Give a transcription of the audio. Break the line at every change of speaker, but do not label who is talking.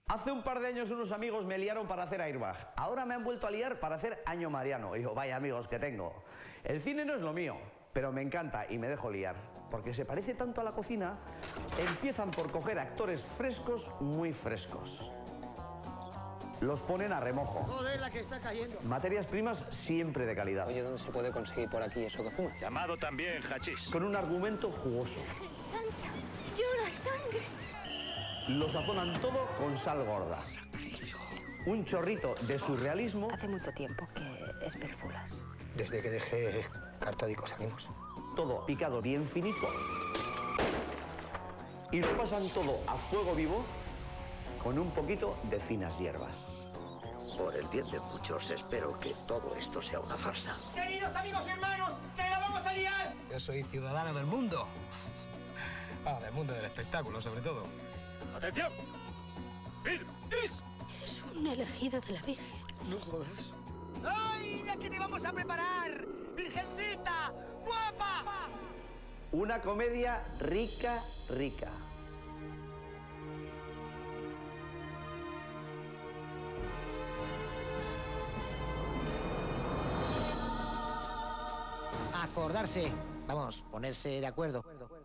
Hace un par de años unos amigos me liaron para hacer airbag. Ahora me han vuelto a liar para hacer año mariano. Y digo, vaya amigos que tengo. El cine no es lo mío, pero me encanta y me dejo liar. Porque se parece tanto a la cocina, empiezan por coger actores frescos, muy frescos. Los ponen a remojo.
Joder, la que está cayendo.
Materias primas siempre de calidad.
Oye, ¿dónde se puede conseguir por aquí eso que fuma?
Llamado también hachís.
Con un argumento jugoso.
Santa, llora sangre.
Lo sazonan todo con sal gorda. Un chorrito de surrealismo.
Hace mucho tiempo que esperfulas.
Desde que dejé Cartódicos Amigos.
Todo picado bien finito. Y lo pasan todo a fuego vivo con un poquito de finas hierbas.
Por el bien de muchos, espero que todo esto sea una farsa.
Queridos amigos y hermanos, que la vamos a liar.
Yo soy ciudadano del mundo. Del mundo del espectáculo, sobre todo.
¡Atención! ¡Is!
Eres un elegido de la Virgen.
No jodas.
¡Ay, la que te vamos a preparar! ¡Virgencita! ¡Guapa!
Una comedia rica, rica.
Acordarse. Vamos, ponerse de acuerdo.